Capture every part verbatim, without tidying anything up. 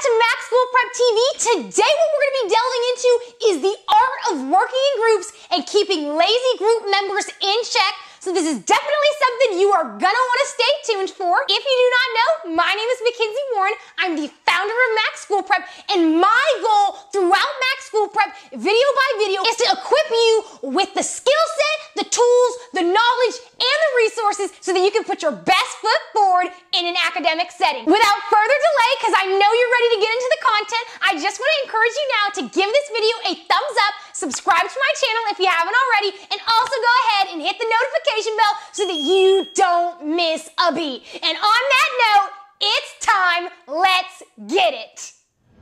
to Mac School Prep T V. Today what we're going to be delving into is the art of working in groups and keeping lazy group members in check. So this is definitely something you are going to want to stay tuned for. If you do not know, my name is Mackenzie Warren. I'm the founder of Mac School Prep, and my goal throughout Mac School Prep, video by video, is to equip you with the skill set, the tools, the knowledge, and the resources so that you can put your best foot forward in an academic setting. Without further delay, because I know you're ready to get into the content, I just want to encourage you now to give this video a thumbs up, subscribe to my channel if you haven't already, and also go ahead and hit the notification bell so that you don't miss a beat. And on that note, it's time, let's get it.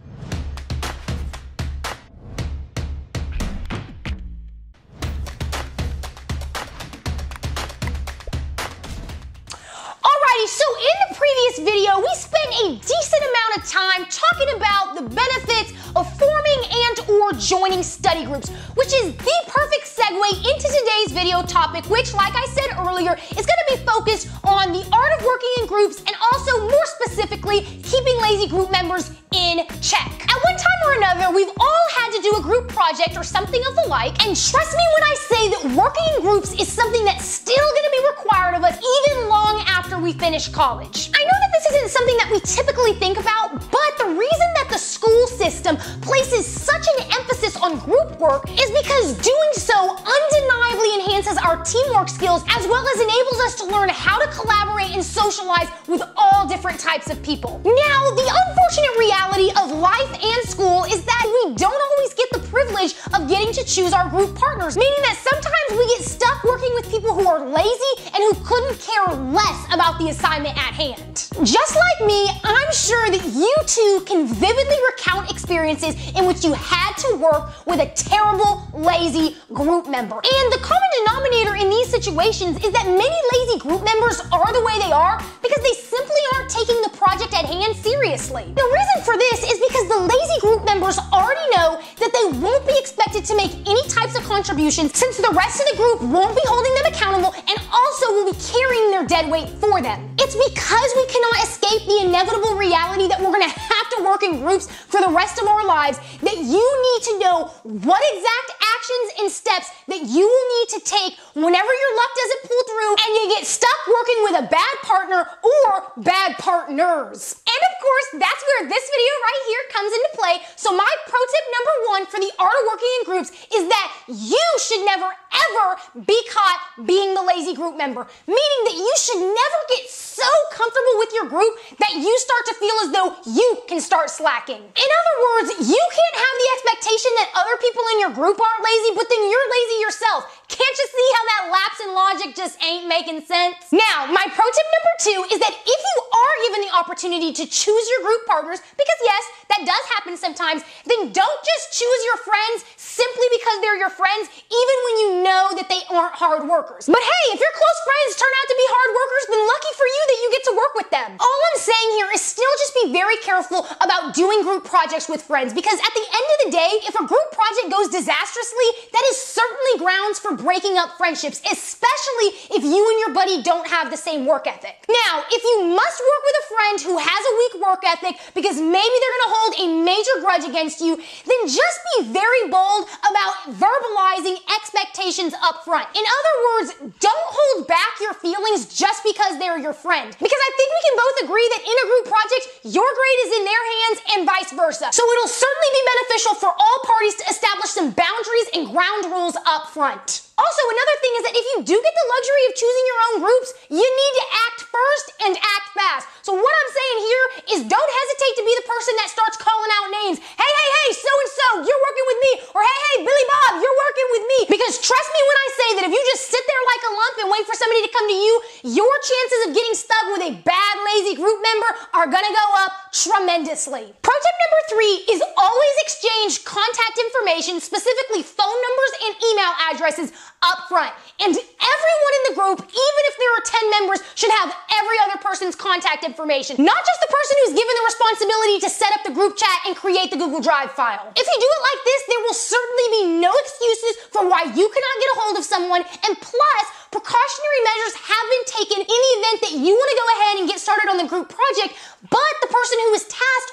Alrighty, so in the previous video, we spent a decent amount of time talking about the benefits of forming and or joining study groups, which is the perfect segue into today's video topic, which, like I said earlier, is going to be focused on the art of working in groups and also, more specifically, keeping lazy group members in check. At one time or another, we've all had to do a group project or something of the like, and trust me when I say that working in groups is something that's still going to be required of us even long after we finish college. I know that this isn't something that we typically think about, but the reason that the school system places such an emphasis on group work is because doing so undeniably enhances our teamwork skills as well as enables us to learn how to collaborate and socialize with all different types of people. Now, the unfortunate reality of life and school is that we don't always get the privilege of getting to choose our group partners, meaning that sometimes we get stuck working with people who are lazy and who couldn't care less about the assignment at hand. Just like me, I'm sure that you too can vividly recount experiences in which you had to work with a terrible, lazy group member. And the common denominator in these situations is that many lazy group members are the way they are because they simply aren't taking the project at hand seriously. The reason for this is because the lazy group members already know that they won't be expected to make any types of contributions since the rest of the group won't be holding them accountable and also will be carrying their dead weight for them. It's because we cannot escape the inevitable reality that we're gonna have to work in groups for the rest of our lives that you need to know what exact actions and steps that you will need to take whenever your luck doesn't pull through and you get stuck working with a bad partner or bad partners. And of course, that's where this video right here comes into play. So my pro tip number one for the art of working in groups is that you should never ever be caught being the lazy group member, meaning that you should never get so comfortable with your group that you start to feel as though you can start slacking. In other words, you can't have the expectation that other people in your group aren't lazy, but then you're lazy yourself. Can't you see how that lapse in logic just ain't making sense? Now, my pro tip number two is that if you are given the opportunity to choose your group partners, because yes, that does happen sometimes, then don't just choose your friends simply because they're your friends, even when you know that they aren't hard workers. But hey, if your close friends turn out to be hard workers, then lucky for you that you get to work with them. All I'm saying here is still just be very careful about doing group projects with friends, because at the end of the day, if a group project goes disastrously, that is certainly grounds for breaking up friendships, especially if you and your buddy don't have the same work ethic. Now, if you must work with a friend who has a weak work ethic because maybe they're gonna hold a major grudge against you, then just be very bold about verbalizing expectations up front. In other words, don't hold back your feelings just because they're your friend. Because I think we can both agree that in a group project, your grade is in their hands and vice versa. So it'll certainly be beneficial for all parties to establish some boundaries and ground rules up front. Also, another thing is that if you do get the luxury of choosing your own groups, you need to act first and act fast. So what I'm saying here is don't hesitate to be the person that starts calling out names. Hey, hey, hey, so-and-so, you're working with me. Or hey, hey, Billy Bob, you're working with me. Because trust me when I say that if you just sit there like a lump and wait for somebody to come to you, your chances of getting stuck with a bad, lazy group member are gonna go up tremendously. Pro tip number three is always exchange contact information, specifically phone numbers and email addresses, up front. And everyone in the group, even if there are ten members, should have every other person's contact information. Not just the person who's given the responsibility to set up the group chat and create the Google Drive file. If you do it like this, there will certainly be no excuses for why you cannot get a hold of someone, and plus, precautionary measures have been taken in the event that you want to go ahead and get started on the group project, but the person who is tasked with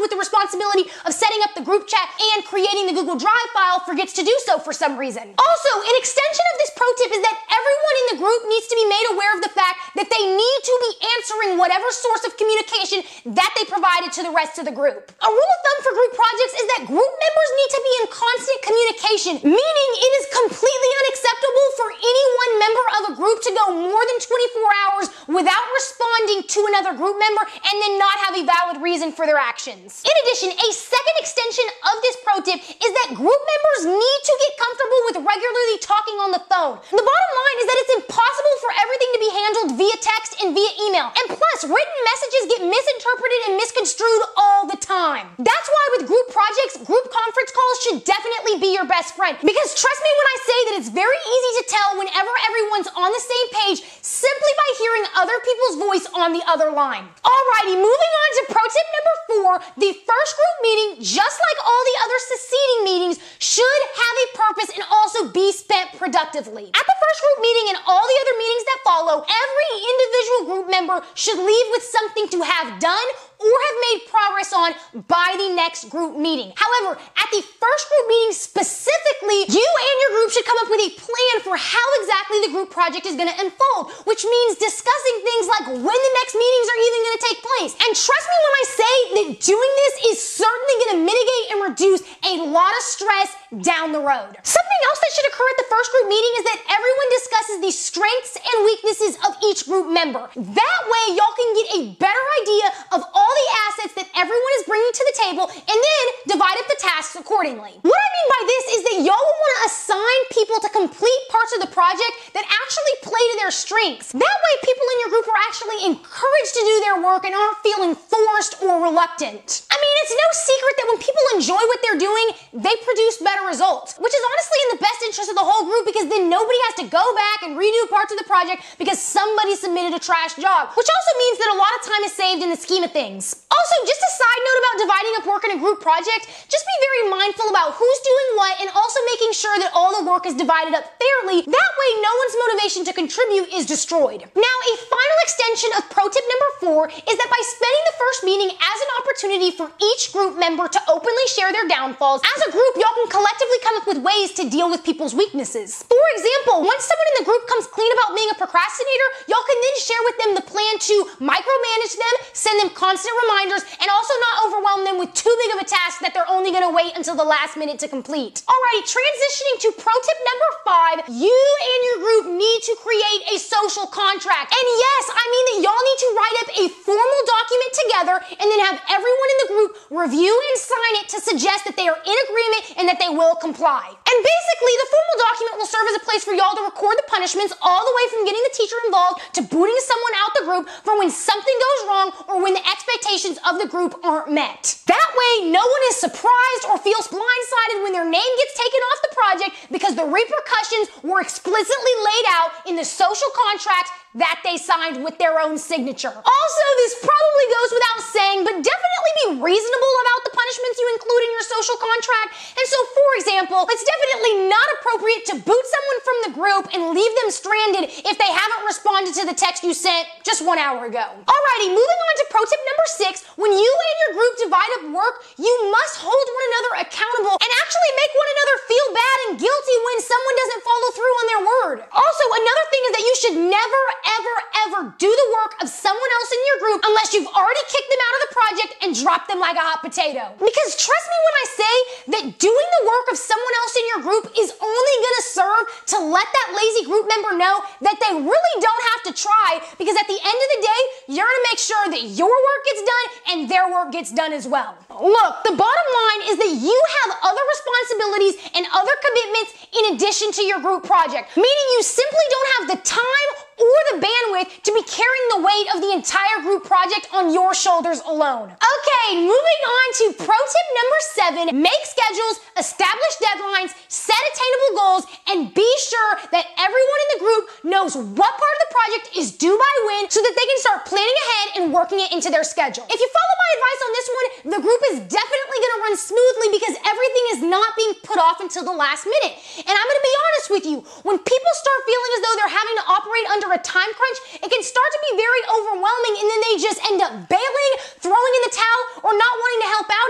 with the responsibility of setting up the group chat and creating the Google Drive file forgets to do so for some reason. Also, an extension of this pro tip is that everyone in the group needs to be made aware of the fact that they need to be answering whatever source of communication that they provided to the rest of the group. A rule of thumb for group projects is that group members need to be in constant communication, meaning it is completely unacceptable for any one member of a group to go more than twenty-four hours without responding to another group member and then not have a valid reason for their actions. In addition, a second extension of this pro tip is that group members need to get comfortable with regularly talking on the phone. The bottom line is that it's impossible for everything to be handled via text and via email. And plus, written messages get misinterpreted and misconstrued all the time. That's why with group projects, group conference calls should definitely be your best friend. Because trust me when I say that it's very easy to tell whenever everyone's on the same page simply by hearing other people's voice on the other line. Alrighty, moving on to pro tip number four, the first group meeting, just like all the other succeeding meetings, should have a purpose and also be spent productively. At the first group meeting and all the other meetings that follow, every individual group member should leave with something to have done or have made progress on by the next group meeting. However, at the first group meeting specifically, you and your group should come up with a plan for how exactly the group project is going to unfold, which means discussing things like when the next meetings are even going to take place. And trust me when I say that doing this is certainly going to mitigate and reduce a lot of stress down the road. Something else that should occur at the first group meeting is that everyone discusses the strengths and weaknesses of each group member. That way, y'all can get a better idea of all all the assets that everyone is bringing to the table and then divide up the tasks accordingly. What I mean by this is that y'all will want to assign people to complete parts of the project that actually play to their strengths. That way people in your group are actually encouraged to do their work and aren't feeling forced or reluctant. I mean, it's no secret that when people enjoy what they're doing, they produce better results, which is honestly in the best interest of the whole group because then nobody has to go back and redo parts of the project because somebody submitted a trash job, which also means that a lot of time is saved in the scheme of things. Also, just a side note about dividing up work in a group project, just be very mindful about who's doing what and also making sure that all the work is divided up fairly. That way, no one's motivation to contribute is destroyed. Now, a final extension of pro tip number four is that by spending the first meeting as an opportunity for each group member to openly share their downfalls, as a group, y'all can collectively come up with ways to deal with people's weaknesses. For example, once someone in the group comes clean about being a procrastinator, y'all can then share with them the plan to micromanage them, send them constant reminders, and also not overwhelm them with too big of a task that they're only going to wait until the last minute to complete. Alrighty, transitioning to pro tip number five, you and your group need to create a social contract. And yes, I mean that y'all need to write up a formal document together and then have everyone in the group review and sign it to suggest that they are in agreement and that they will comply. And basically, the formal document will serve as a place for y'all to record the punishments all the way from getting the teacher involved to booting someone out the group for when something goes wrong or when the expectations of the group aren't met. That way, no one is surprised or feels blindsided when their name gets taken off the project because the repercussions were explicitly laid out in the social contract that they signed with their own signature. Also, this probably goes without saying, but definitely be reasonable about the punishments you include in your social contract. And so, for example, it's definitely not appropriate to boot someone from the group and leave them stranded if they haven't responded to the text you sent just one hour ago. Alrighty, moving on to pro tip number six, when you and your group divide up work, you must hold one another accountable and actually make one another feel bad and guilty when someone doesn't follow through on their word. Also, another thing is that you should never, ever, ever do the work of someone else in your group unless you've already kicked them out of the project and dropped them like a hot potato. Because trust me when I say that doing the work of someone else in your group is only gonna serve to let that lazy group member know that they really don't have to try, because at the end of the day, you're gonna make sure that your work gets done and their work gets done as well. Look, the bottom line is that you have other responsibilities and other commitments in addition to your group project, meaning you simply don't have the time or the bandwidth to be carrying the weight of the entire group project on your shoulders alone. Okay, moving on to pro tip number seven, make schedules, establish deadlines, set attainable goals, and be sure that everyone in the group knows what part of the project is due by when so that they can start planning ahead and working it into their schedule. If you follow my advice on this one, the group is definitely gonna run smoothly because everything is not being put off until the last minute. And I'm gonna be honest with you, when people start feeling as though they're having to operate under a time crunch, it can start to be very overwhelming and then they just end up bailing, throwing in the towel, or not wanting to help out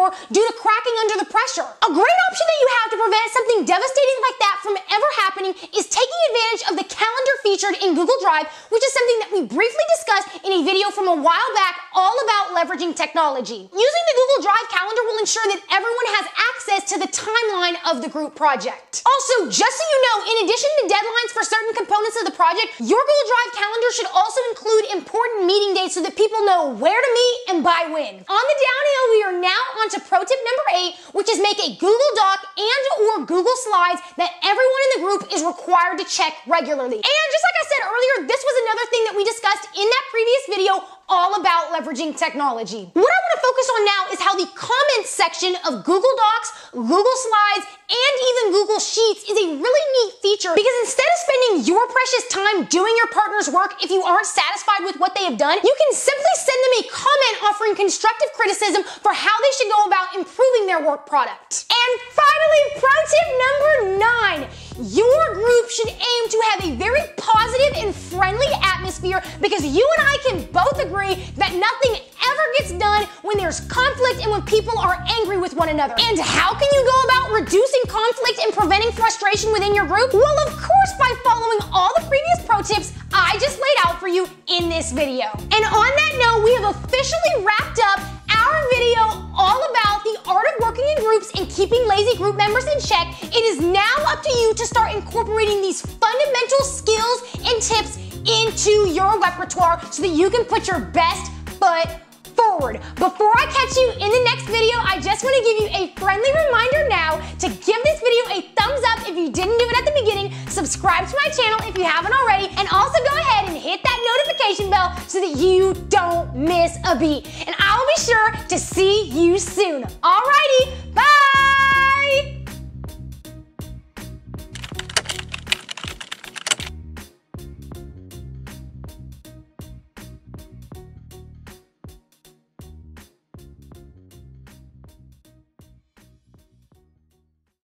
more due to cracking under the pressure. A great option that you have to prevent something devastating like that from ever happening is taking advantage of the calendar featured in Google Drive, which is something that we briefly discussed in a video from a while back all about leveraging technology. Using the Google Drive calendar will ensure that everyone has access to the timeline of the group project. Also, just so you know, in addition to deadlines for certain components of the project, your Google Drive calendar should also include important meeting dates so that people know where to meet and by when. On the downhill, we are now on to pro tip number eight, which is make a Google Doc and or Google Slides that everyone in the group is required to check regularly. And just like I said earlier, this was another thing that we discussed in that previous video all about leveraging technology. What I want to focus on now is how the comments section of Google Docs, Google Slides, and even Google Sheets is a really neat feature, because instead of spending your precious time doing your partner's work if you aren't satisfied with what they have done, you can simply send them a comment offering constructive criticism for how they should go about improving their work product. And finally, pro tip number nine. Your group should aim to have a very positive and friendly atmosphere, because you and I can both agree that nothing ever gets done when there's conflict and when people are angry with one another. And how can you go about reducing conflict and preventing frustration within your group? Well, of course, by following all the previous pro tips I just laid out for you in this video. And on that note, we have officially wrapped up our video all about the art of working in groups and keeping lazy group members in check. It is now up to you to start incorporating these fundamental skills and tips into your repertoire so that you can put your best foot forward. Before I catch you in the next video, I just want to give you a friendly reminder now to give this video a thumbs up if you didn't do it at the beginning, subscribe to my channel if you haven't already, and also go ahead and hit that notification bell so that you don't miss a beat. And I'll be sure to see you soon. All right?